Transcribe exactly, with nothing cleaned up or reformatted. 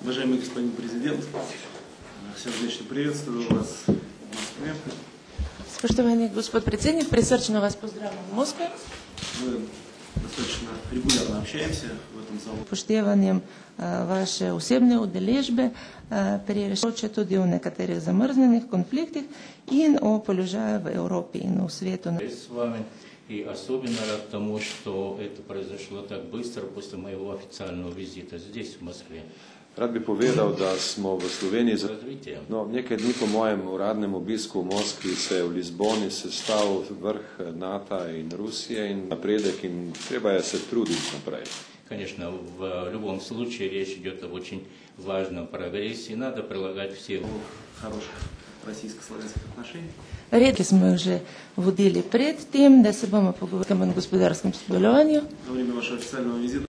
Уважаемый господин президент, сердечно приветствую вас в Москве. Spoštovani gospod predsednik, prisrčno vas pozdravljam v Moskvi. Мы достаточно регулярно общаемся в этом зале. Upoštevanjem vaše osebne udeležbe pri reševanju tudi o nekaterih zamrznjenih konfliktih in o položaju v Evropi in v svetu. С вами и особенно рад тому, что это произошло так быстро после моего официального визита здесь, в Москве. Rad bi povedal, da smo v Sloveniji za no, nekaj dni po mojem uradnem obisku v Moskvi se je v Lizboni sestal vrh NATO in Rusije in napredek in treba je se truditi naprej. Конечно, в любом случае речь идет об очень важном прогрессе, надо прилагать все хороших российско-славянских отношений. Редки smo jih že vodili pred tem, da se bomo pogovarjali o gospodarskem sodelovanju. Во время вашего официального визита